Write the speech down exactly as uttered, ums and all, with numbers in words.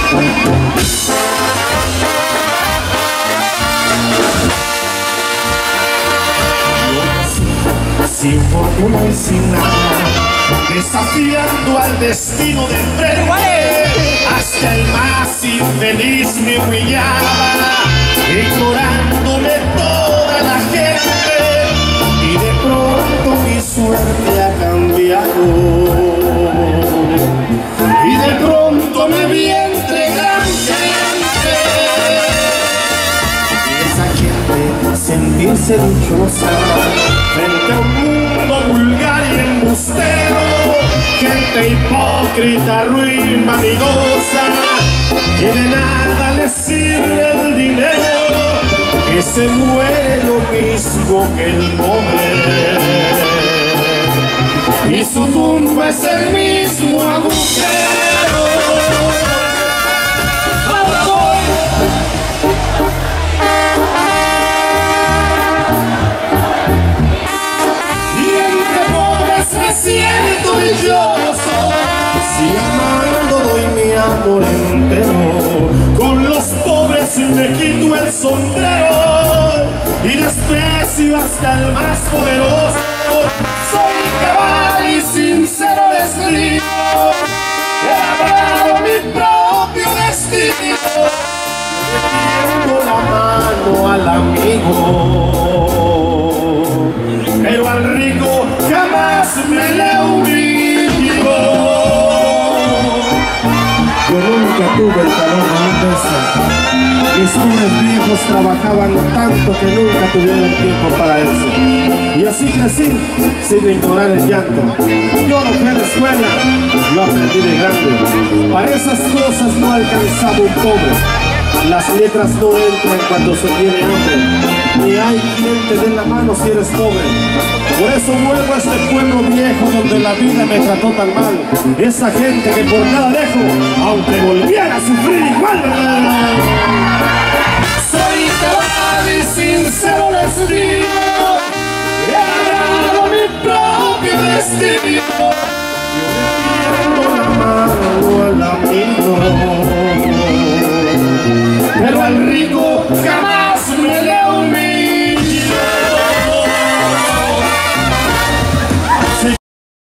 Sin fortuna y sin nada, desafiando al destino de frente, hasta el más infeliz me humillaba, ignorándome toda la gente, y de pronto mi suerte ha cambiado, y de pronto me vi entre gran gente, y esa gente sentirse dichosa frente a un mundo vulgar y embustero, gente hipócrita, ruin, vanidosa, que de nada le sirve el dinero, que se muere lo mismo que el pobre, y su tumba es el mismo agujero. Siento dichoso, si amando doy mi amor entero, con los pobres me quito el sombrero y desprecio hasta el más poderoso. Soy cabal y sincero destino, he labrado mi propio destino, le tiendo la mano al amigo, pero al rico jamás me le humillo. Yo nunca tuve el calor de un beso. Mis hombres viejos trabajaban tanto que nunca tuvieron tiempo para eso. Y así crecí, sin ignorar el llanto. Yo no fui a la escuela, yo aprendí de grande. Para esas cosas no alcanzaba un pobre. Las letras no entran cuando se tiene hambre, ni hay quien te dé la mano si eres pobre. Por eso vuelvo a este pueblo viejo donde la vida me trató tan mal. Esa gente que por nada dejo, aunque volviera a sufrir igual. Soy cabal y sincero les digo, he agarrado mi propio destino.